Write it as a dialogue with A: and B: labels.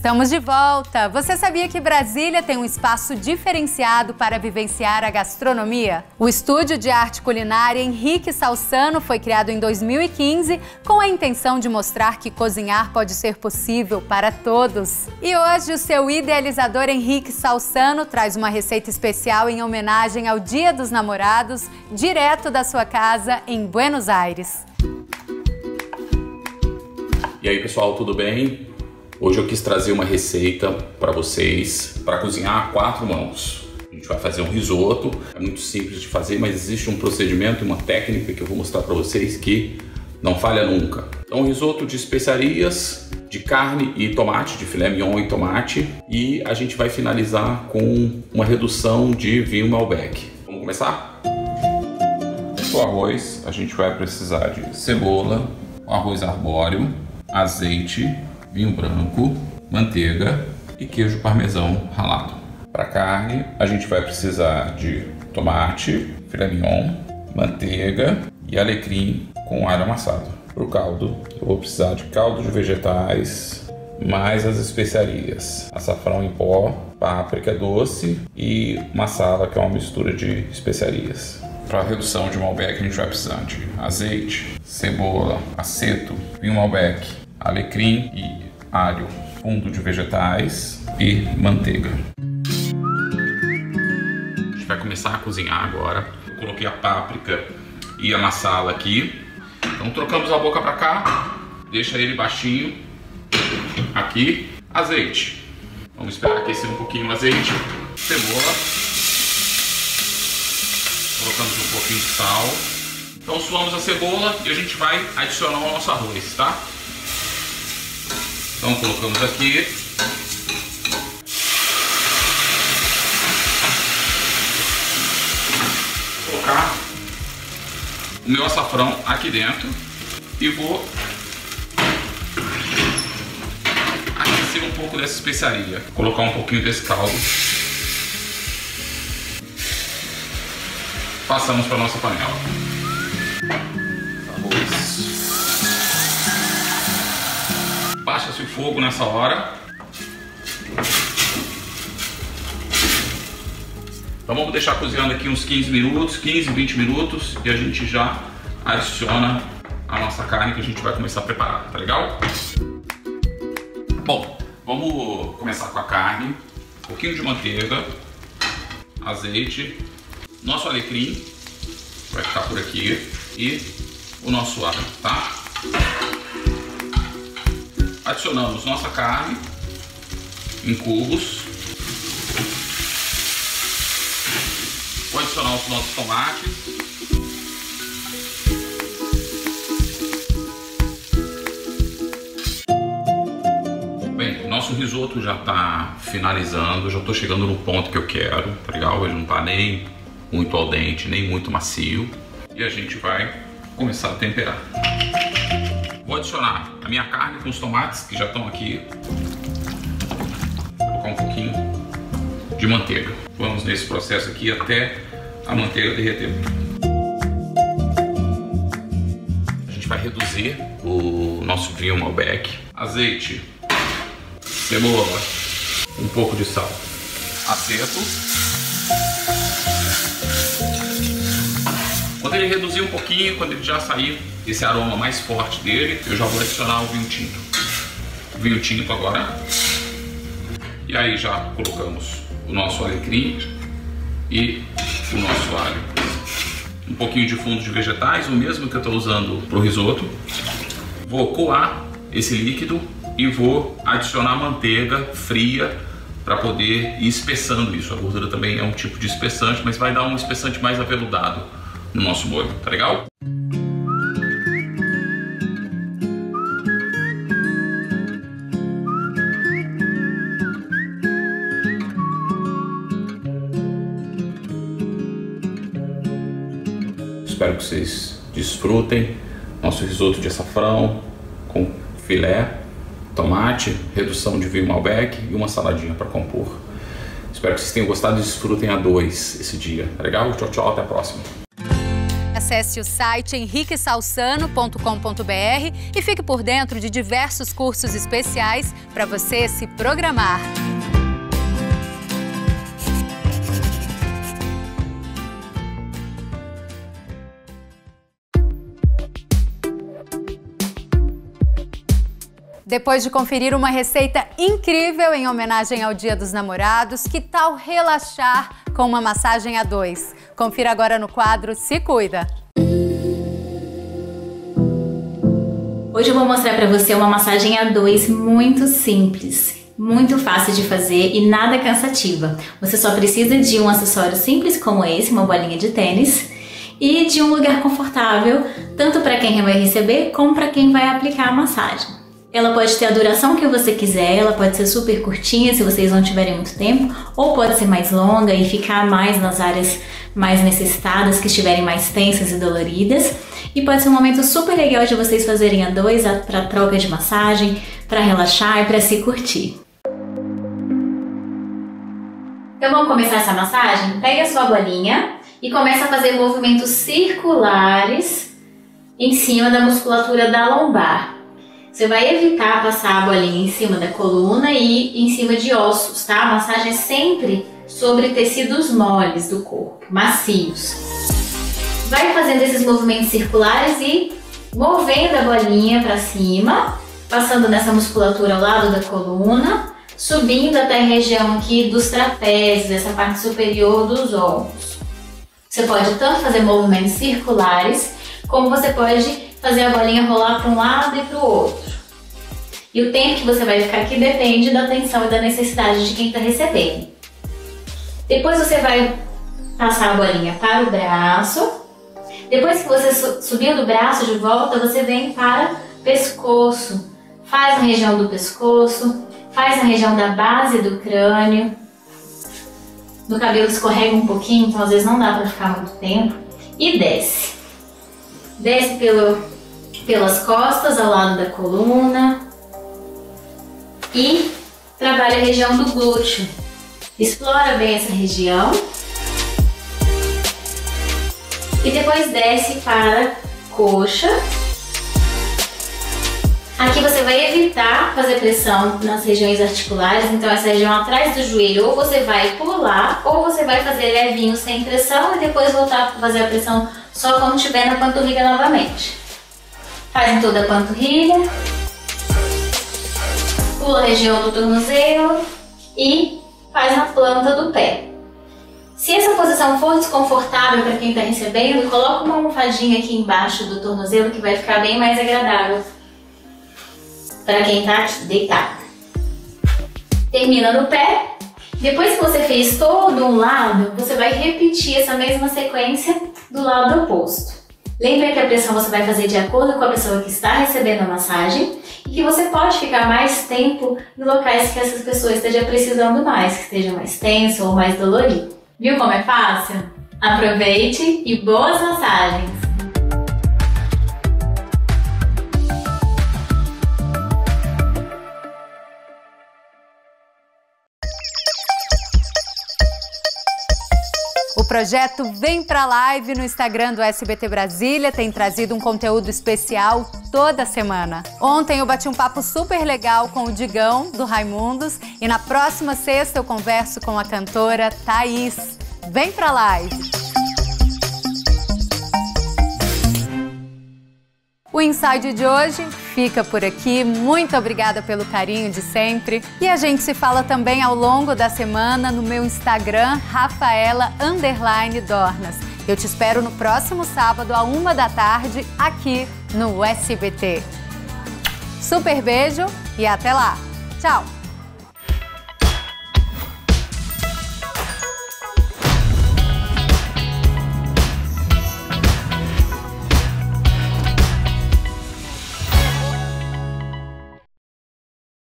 A: Estamos de volta! Você sabia que Brasília tem um espaço diferenciado para vivenciar a gastronomia? O Estúdio de Arte Culinária Henrique Salsano foi criado em 2015 com a intenção de mostrar que cozinhar pode ser possível para todos. E hoje o seu idealizador Henrique Salsano traz uma receita especial em homenagem ao Dia dos Namorados, direto da sua casa em Buenos Aires.
B: E aí pessoal, tudo bem? Hoje eu quis trazer uma receita para vocês para cozinhar a 4 mãos. A gente vai fazer um risoto, é muito simples de fazer, mas existe um procedimento, uma técnica que eu vou mostrar para vocês que não falha nunca. Então, um risoto de especiarias, de carne e tomate, de filé mignon e tomate, e a gente vai finalizar com uma redução de vinho Malbec. Vamos começar? Para o arroz, a gente vai precisar de cebola, arroz arbóreo, azeite, vinho branco, manteiga e queijo parmesão ralado. Para carne, a gente vai precisar de tomate, filé mignon, manteiga e alecrim com alho amassado. Para o caldo, eu vou precisar de caldo de vegetais, mais as especiarias, açafrão em pó, páprica doce e massala, que é uma mistura de especiarias. Para a redução de Malbec, a gente vai precisar de azeite, cebola, aceto, vinho Malbec, alecrim e alho, fundo de vegetais e manteiga. A gente vai começar a cozinhar agora. Eu coloquei a páprica e a massala aqui. Então trocamos a boca para cá, deixa ele baixinho. Aqui, azeite. Vamos esperar aquecer um pouquinho o azeite. Cebola. Colocamos um pouquinho de sal. Então suamos a cebola e a gente vai adicionar o nosso arroz, tá? Então colocamos aqui. Vou colocar o meu açafrão aqui dentro e vou aquecer um pouco dessa especiaria. Colocar um pouquinho desse caldo. Passamos para nossa panela. Arroz. Baixa-se o fogo nessa hora. Então vamos deixar cozinhando aqui uns 15 minutos, 15, 20 minutos e a gente já adiciona a nossa carne que a gente vai começar a preparar, tá legal? Bom, vamos começar com a carne, um pouquinho de manteiga, azeite, nosso alecrim, vai ficar por aqui, e o nosso alho, tá? Adicionamos nossa carne em cubos. Vou adicionar os nossos tomates. Bem, o nosso risoto já está finalizando, já estou chegando no ponto que eu quero, tá legal? Ele não está nem muito al dente, nem muito macio. E a gente vai começar a temperar. Vou adicionar a minha carne com os tomates que já estão aqui. Vou colocar um pouquinho de manteiga. Vamos nesse processo aqui até a manteiga derreter. A gente vai reduzir o nosso vinho Malbec. Azeite, cebola, um pouco de sal, aceto. Quando ele reduzir um pouquinho, quando ele já sair esse aroma mais forte dele, eu já vou adicionar o vinho tinto. O vinho tinto agora. E aí já colocamos o nosso alecrim e o nosso alho. Um pouquinho de fundo de vegetais, o mesmo que eu estou usando para o risoto. Vou coar esse líquido e vou adicionar manteiga fria para poder ir espessando isso. A gordura também é um tipo de espessante, mas vai dar um espessante mais aveludado no nosso molho, tá legal? Espero que vocês desfrutem nosso risoto de açafrão com filé, tomate, redução de vinho Malbec e uma saladinha para compor. Espero que vocês tenham gostado e desfrutem a 2 esse dia, tá legal? Tchau, tchau, até a próxima.
A: Acesse o site henriquesalsano.com.br e fique por dentro de diversos cursos especiais para você se programar. Depois de conferir uma receita incrível em homenagem ao Dia dos Namorados, que tal relaxar com uma massagem a dois? Confira agora no quadro Se Cuida!
C: Hoje eu vou mostrar para você uma massagem a dois muito simples, muito fácil de fazer e nada cansativa. Você só precisa de um acessório simples como esse, uma bolinha de tênis, e de um lugar confortável, tanto para quem vai receber como para quem vai aplicar a massagem. Ela pode ter a duração que você quiser, ela pode ser super curtinha se vocês não tiverem muito tempo, ou pode ser mais longa e ficar mais nas áreas mais necessitadas, que estiverem mais tensas e doloridas. E pode ser um momento super legal de vocês fazerem a dois, para troca de massagem, para relaxar e para se curtir. Então vamos começar essa massagem? Pega a sua bolinha e começa a fazer movimentos circulares em cima da musculatura da lombar. Você vai evitar passar a bolinha em cima da coluna e em cima de ossos, tá? A massagem é sempre sobre tecidos moles do corpo, macios. Vai fazendo esses movimentos circulares e movendo a bolinha para cima, passando nessa musculatura ao lado da coluna, subindo até a região aqui dos trapézios, essa parte superior dos ombros. Você pode tanto fazer movimentos circulares, como você pode fazer a bolinha rolar para um lado e para o outro. E o tempo que você vai ficar aqui depende da tensão e da necessidade de quem está recebendo. Depois você vai passar a bolinha para o braço. Depois que você subiu do braço de volta, você vem para o pescoço. Faz na região do pescoço, faz na região da base do crânio. No cabelo escorrega um pouquinho, então às vezes não dá para ficar muito tempo. E desce. Desce pelas costas, ao lado da coluna. E trabalha a região do glúteo. Explora bem essa região. E depois desce para a coxa. Aqui você vai evitar fazer pressão nas regiões articulares, então essa região atrás do joelho, ou você vai pular, ou você vai fazer levinho sem pressão e depois voltar a fazer a pressão só quando estiver na panturrilha novamente. Faz em toda a panturrilha. Pula a região do tornozelo e faz na planta do pé. Se essa posição for desconfortável para quem está recebendo, coloca uma almofadinha aqui embaixo do tornozelo que vai ficar bem mais agradável para quem está deitado. Termina no pé. Depois que você fez todo um lado, você vai repetir essa mesma sequência do lado oposto. Lembra que a pressão você vai fazer de acordo com a pessoa que está recebendo a massagem e que você pode ficar mais tempo em locais que essas pessoas estejam precisando mais, que esteja mais tenso ou mais dolorido. Viu como é fácil? Aproveite e boas massagens!
A: O projeto Vem Pra Live no Instagram do SBT Brasília tem trazido um conteúdo especial toda semana. Ontem eu bati um papo super legal com o Digão, do Raimundos, e na próxima sexta eu converso com a cantora Thaís. Vem Pra Live! O Inside de hoje fica por aqui. Muito obrigada pelo carinho de sempre. E a gente se fala também ao longo da semana no meu Instagram, Rafaela_Dornas. Eu te espero no próximo sábado, à 13h, aqui no SBT. Super beijo e até lá! Tchau!